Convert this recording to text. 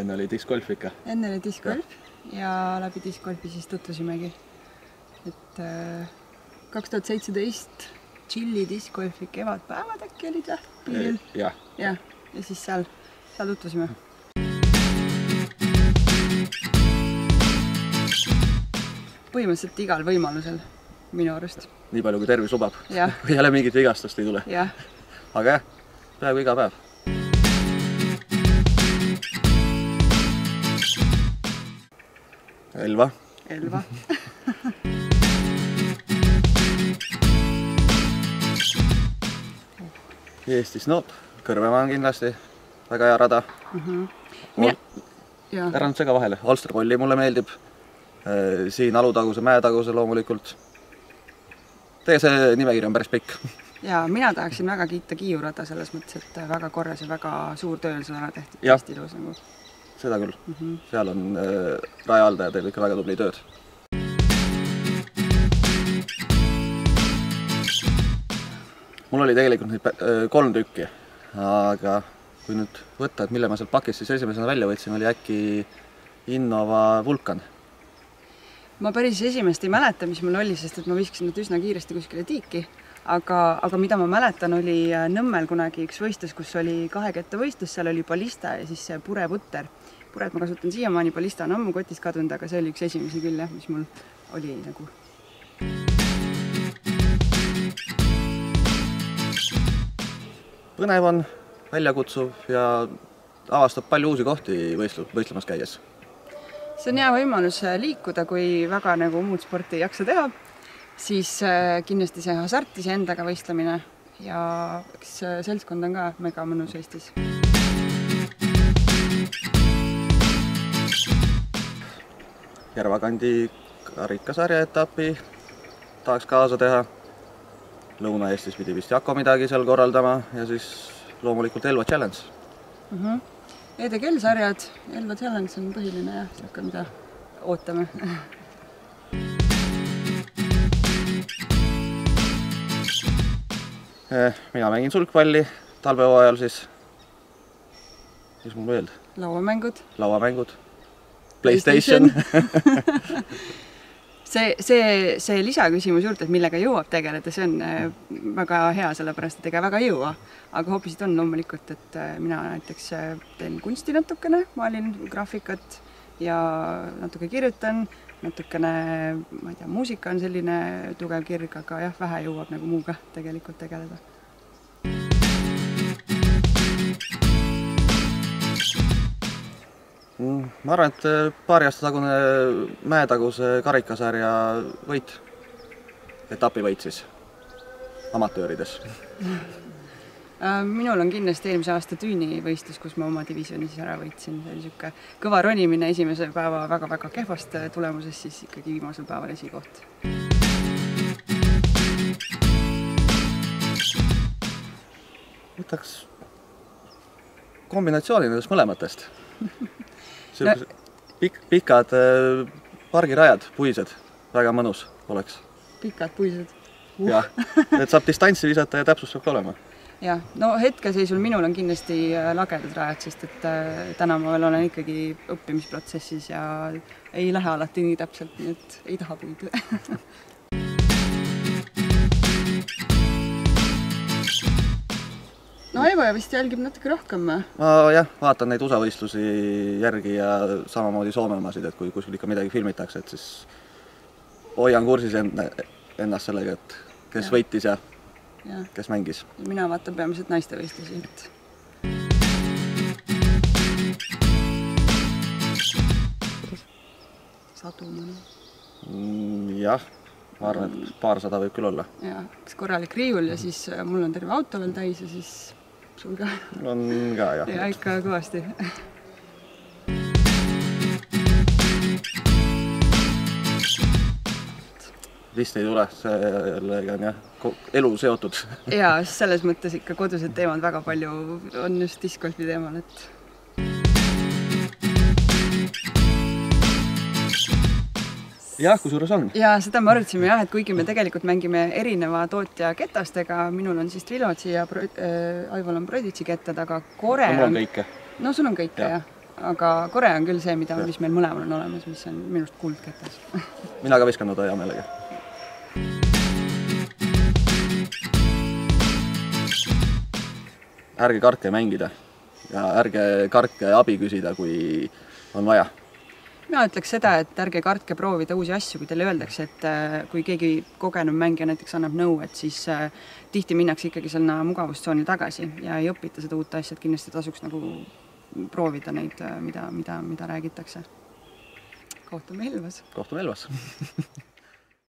Enne oli discgolf ikka. Enne oli discgolf ja läbi discgolfi siis tutvusimegi. Et 2017 Chilli discgolfi kevadpäevad äkki olid piiril. Ja siis seal tutvusime. Põhimõtteliselt igal võimalusel minu arust. Nii palju kui tervis lubab. Kui jälle mingit vigastust ei tule. Aga peaaegu iga päev. Elva. Eestis, Kõrvemaa on kindlasti väga hea rada. Ära nüüd sega vahele. Alsterpolli mulle meeldib. Siin Alutaguse, Mäetaguse loomulikult. Teie see nimekiri on päris pikk. Ja mina tahaksin väga kiita Kiiurada selles mõttes, et väga korras ja väga suur tööl seda tehtud. Hästi ilus nagu. Seda küll. Seal on rajahaldaja teeb ikka väga tubli tööd. Mul oli tegelikult neid 3 tükki, aga kui nüüd võtta, et mille ma sealt pakist siis esimesena välja võtsin, oli äkki Innova Vulcan. Ma päris esimest ei mäleta, mis mul oli, sest et ma viskasin nad üsna kiiresti kuskile tiiki. Aga mida ma mäletan, oli Nõmmel kunagi üks võistlus, kus oli 2 kette võistlus, seal oli ballista ja siis see pureputter. Puret ma kasutan siiamaani, ballista on ammu kotist kadunud, aga see oli üks esimesi küll, mis mul oli nagu. Põnev on, väljakutsuv ja avastab palju uusi kohti võistlemas käies. See on hea võimalus liikuda, kui väga nagu muud sporti ei jaksa teha, siis kindlasti see hasart ise endaga võistlemine ja seltskond on ka mega mõnus Eestis. Järvakandi karikasarja etapi tahaks kaasa teha. Lõuna-Eestis pidi vist Jako midagi seal korraldama ja siis loomulikult Elva Challenge. EDGL-sarjad, Elva Challenge on põhiline ja siuke, mida ootame. Mina mängin sulgpalli talvehooajal siis. Mis mul veel? Lauamängud. PlayStation. See lisaküsimus juurde, et millega jõuab tegeleda, see on väga hea, sellepärast, et ega väga jõua. Aga hoopisid on loomulikult, et mina näiteks teen kunsti natukene, maalin graafikat ja natuke kirjutan, natukene, ma ei tea, muusika on selline tugev kirg, aga jah, vähe jõuab nagu muuga tegelikult tegeleda. Ma arvan, et paari aasta tagune Mäetaguse karikasarja võit, etapi võit siis, amatöörides. Minul on kindlasti eelmise aasta Tüüni võistlus, kus ma oma divisiooni siis ära võitsin. See oli siuke kõva ronimine esimese päeva väga-väga kehvast tulemuses, siis ikkagi viimasel päeval esikoht. Võtaks kombinatsiooni nendest mõlematest. Pikad pargirajad, puised, väga mõnus oleks. Pikad puised. Jah, et saab distantsi visata ja täpsus saab ka olema. Ja, hetkeseisul minul on kindlasti lagedad rajad, sest et täna ma veel olen ikkagi õppimisprotsessis ja ei lähe alati nii täpselt, nii et ei taha puid. Aivo vist jälgib natuke rohkem. Jah, vaatan neid USA-võistlusi järgi ja samamoodi Soome omasid, et kui kuskil ikka midagi filmitakse, et siis hoian kursis ennast sellega, et kes võitis ja kes mängis. Mina vaatan peamiselt naiste võistlusi. Sadu mõne? Jah, ma arvan, et paarsada võib küll olla. Üks korralik riiul ja siis mul on terve auto veel täis ja siis sul ka. On ka, jah. Ja ikka kõvasti. Vist ei tule, sellega on jah elu seotud. Ja selles mõttes ikka kodused teemad väga palju on just discgolfi teemal, et jah, kusjuures on. Ja seda me arvutasime jah, et kuigi me tegelikult mängime erineva tootja ketastega, minul on siis Trilogy ja Aival on Prodigy kettad, aga Kore on... Mul on kõike. No sul on kõike, jah. aga kore on küll see, mis meil mõlemal on olemas, mis on minust kuldketas. Mina ka viskan nõuda hea meelega. Ärge kartke mängida ja ärge kartke abi küsida, kui on vaja. Mina ütleks seda, et ärge kartke proovida uusi asju, kui teile öeldakse, et kui keegi kogenud mängija näiteks annab nõu, et siis tihti minnakse ikkagi selle mugavustsooni tagasi ja ei õpita seda uut asja, et kindlasti tasuks nagu proovida neid, mida räägitakse. Kohtume Elvas. Kohtume Elvas.